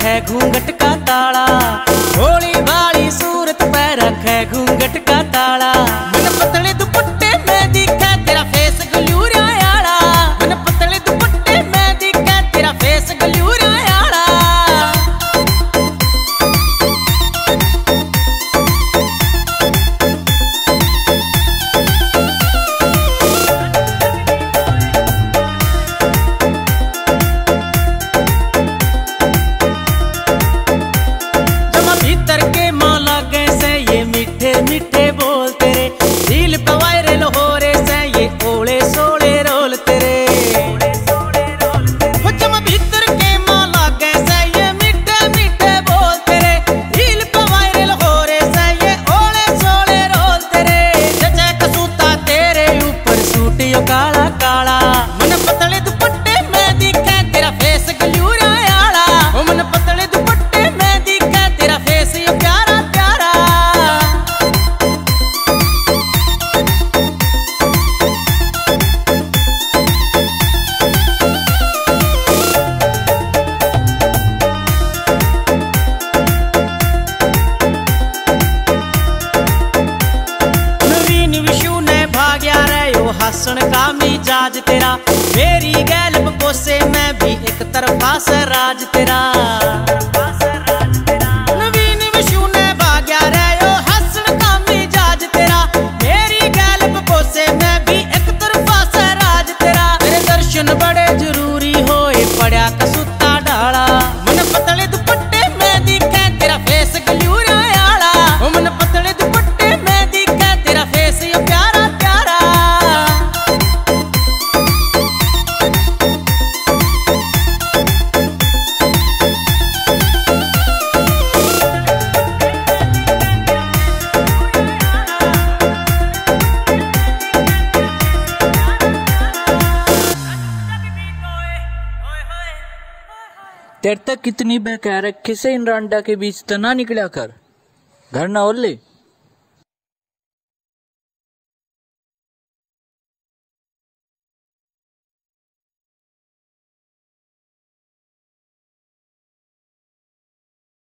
रखे घूंघट का ताला, भोली भाली सूरत पे रखे घूंघट का ताला। मन पतले दुपट्टे में दिखे तेरा फेस गलूरा आला, मन पतले दुपट्टे में दिखे तेरा फेस गलूरा आला। भीतर के माला कैसे ये मीठे मीठे बोल तेरे, दिल पे वायरल हो रे से ये ओले सोले रोल तेरे। जब भीतर के माला कैसे ये मीठे मीठे बोल तेरे, दिल पे वायरल हो रे से ये ओले सोले रोल तेरे। जचे कसूता तेरे ऊपर सूट यो काला काला, मन पतले दुपट्टे में दिखे तेरा फेस गलूरा आला। मन पतले दुपट्टे में दिखे तेरा फेस यो प्यारा प्यारा। नवीन विशु ने भाग्या रे यो हसन का मिजाज तेरा, मेरी गैल बकोसे में भी एक तरफा से राज तेरा। नवीन विशु ने भाग्या रे यो हसन का मिजाज तेरा, मेरी गैल बकोसे में भी एक तरफा से राज तेरा। तेरे दर्शन बड़े जरूरी होए पड़ा कसूता डाला, मन पतले दुपट्टे में दिखे तेरा फेस गलूरा आला। मन पतले दुपट्टे में दिखे तेरा फेस यो प्यारा प्यारा। तेरे तक कितनी बेकार है, किसे इन रांडा के बीच तना निकला कर घर ना ओले।